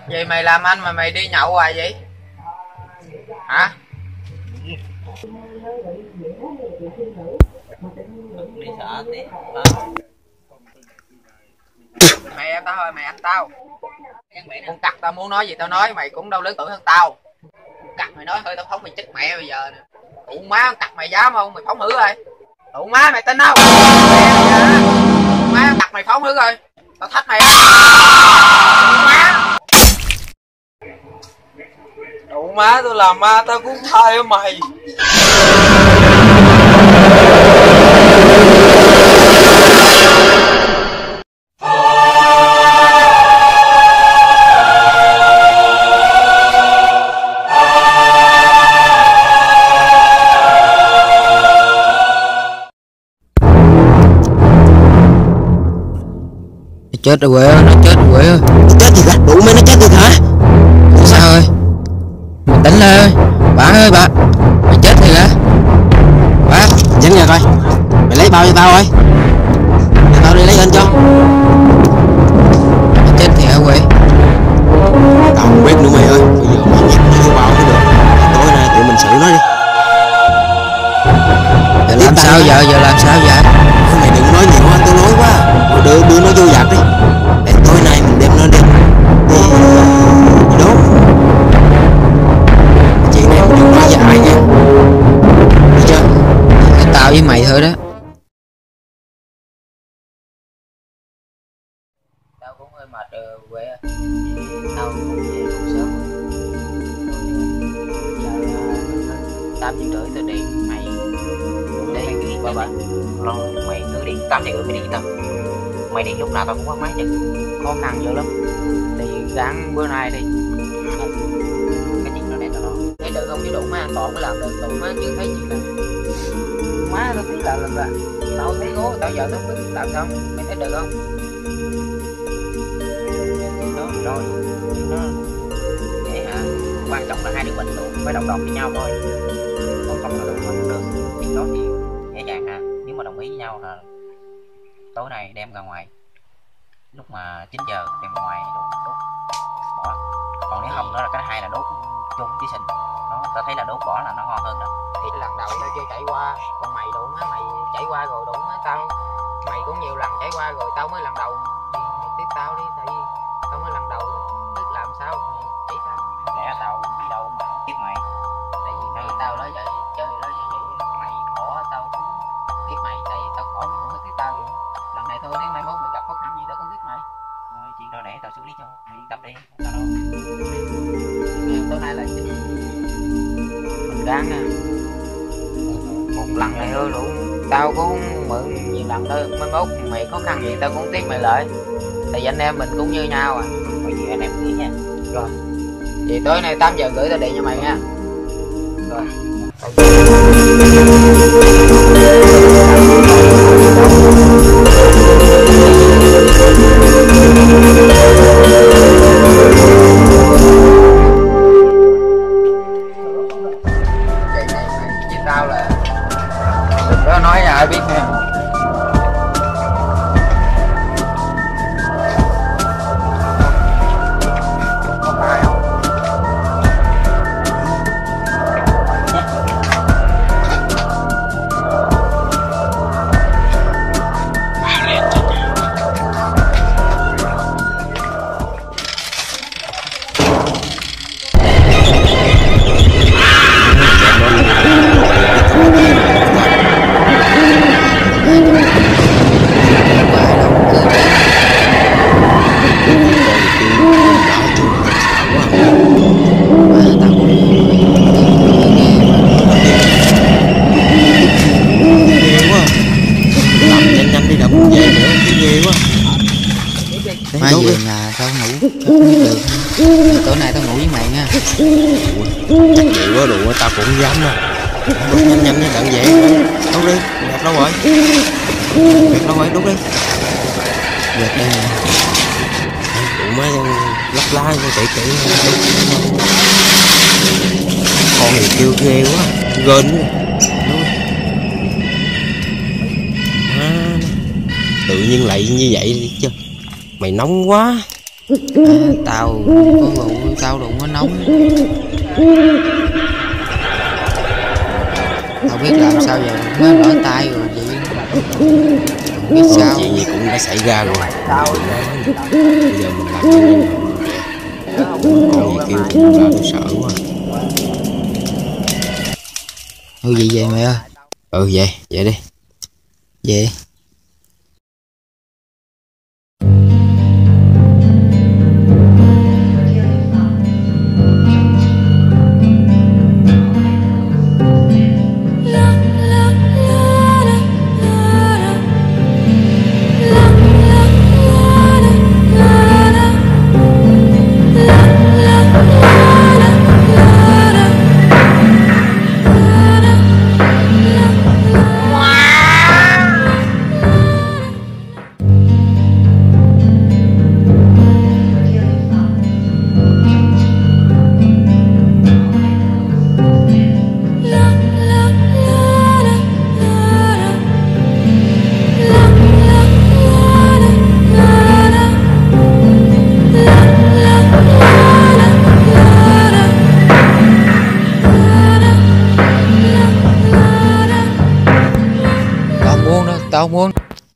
Vậy mày làm anh mà mày đi nhậu hoài vậy? Hả? Đi sợ tí. Mày em tao thôi, mày anh tao. Con cặc tao muốn nói gì tao nói, mày cũng đâu lớn tuổi hơn tao. Con cặc mày nói hơi tao phóng mày chết mẹ bây giờ nè. Tụ má con cặc mày dám không? Mày phóng thử rồi. Tụ má mày tin không? Tụ má con cặc mày phóng thử rồi. Tao thách mày á. Tụ má. Đủ má tôi làm ma tao cũng thay mày. Chết rồi quê ơi, nó chết rồi quê ơi. Chết gì vậy? Đủ mấy nó chết rồi hả? Sao ơi? Mày tỉnh lại ơi. Bà ơi bà. Mày chết rồi hả? Bà. Dẫn nhà coi. Mày lấy bao cho tao ơi. Để tao đi lấy lên cho. Mày chết thì hả quê? Tao không biết nữa mày ơi. Bây giờ mày nhặt nó vô bao mới được. Tối nay tụi mình xử nó đi. Giờ làm sao giờ? Giờ làm sao vậy? Mày đừng nói nhiều quá, tao nói quá. Đưa nó vô giặt đi. Để tối nay mình đem nó đi đốt. Chuyện này mình đừng nói với ai nha. Được chưa? Tao với mày thôi đó. Tao cũng hơi mệt rồi quê ơi. Tao cũng về cũng sớm. Giờ 8:30 tao điện mày đi qua bển. Mày cứ đi 8:30 mày đi tao. Mày đi lúc nào tao cũng bắt máy chứ. Khó khăn dữ lắm. Thì gắng bữa nay đi. Cái chuyện đó để tao lo. Để được không? Chứ đủ má an toàn mới làm được. Đủ má chưa thấy gì cả. Má tao thấy là tao thấy gố tao giờ tao biết làm sao. Mày thấy được không? Đó rồi. Nó dễ hả? Quan trọng là hai đứa mình luôn phải đồng với nhau thôi. Còn không là không được. Chuyện đó thì dễ dàng ha. Nếu mà đồng ý với nhau là tối nay đem ra ngoài. Lúc mà 9 giờ đem ra ngoài đốt bỏ. Còn nếu không đó là cái hai là đốt chung với sinh. Nó tao thấy là đốt bỏ là nó ngon hơn đó. Thì lần đầu tao chưa chạy qua. Còn mày đủ má mày chạy qua rồi đủ má tao. Mày cũng nhiều lần chạy qua rồi tao mới lần đầu. Thì mày tiếp tao đi. Tại vì tao mới lần đầu biết làm sao mày chỉ tao. Lẽ tao đi đâu mà không biết mày. Tại vì tao nói vậy chơi nói vậy mày khổ tao cũng biết mày. Tại vì tao khổ mày cũng biết tao vậy. Lần này thôi nếu mai mốt mày gặp khó khăn gì tao cũng biết mày. Thôi chuyện đó để tao xử lý cho. Mày yên tâm đi, không sao đâu. Tối nay là mình ráng nha. Một lần này thôi đủ. Tao cũng mượn nhiều lần thôi. Mai mốt mày khó khăn gì tao cũng tiếp mày lại. Tại vì anh em mình cũng như nhau à. Có gì anh em nghĩ nha. Rồi. Vậy tối nay 8:30 tao điện cho mày nha. Rồi. Chuyện này mày với tao là đừng có nói cho ai biết nha. Mai về nhà tao ngủ được. Tối nay tao ngủ với mày nha. Chắc vậy quá đủ tao cũng không dám đâu. Đốt nhanh nhanh nha đặng vậy. Đốt đi, gặp đâu rồi? Gặp đâu rồi, đốt đi. Được đây nè. Đủ má lấp lá chạy chạy. Con này kêu ghê quá, gên quá. Tự nhiên lại như vậy chứ. Mày nóng quá. Tao có rượu, tao đụng nó nóng. Tao biết làm sao giờ, mới lỡ tay rồi vậy. Biết sao? Chuyện gì cũng đã xảy ra rồi. Bây giờ mình làm cái gì? Còn gì kêu cũng ra tôi sợ quá. Vậy về mày ơi. Về đi. Về. Tao muốn.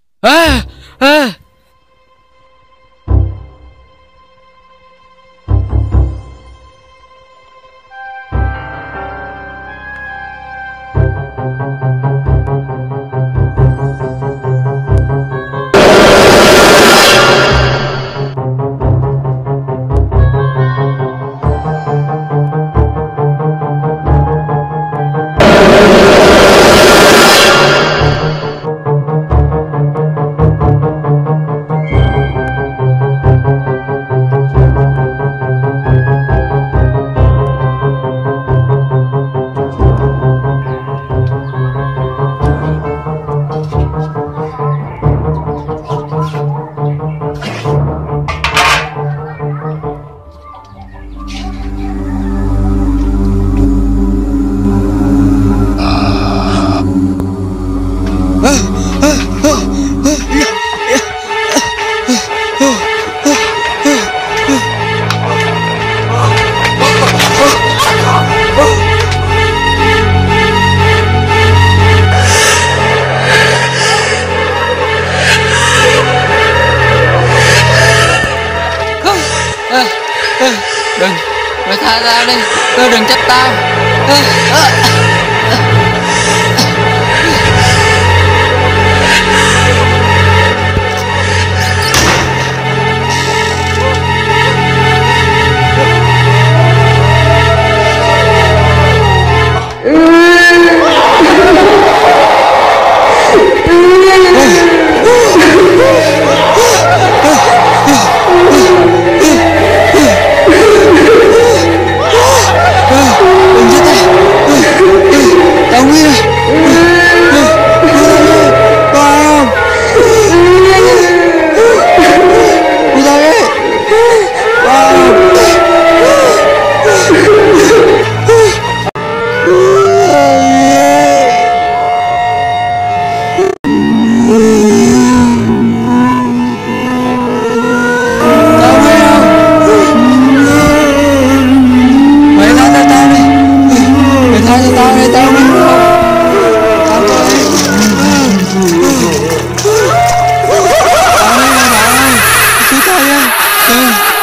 Đừng, mày tha tao đi, đừng trách tao.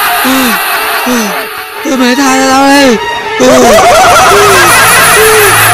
Mày tha cho tao đi.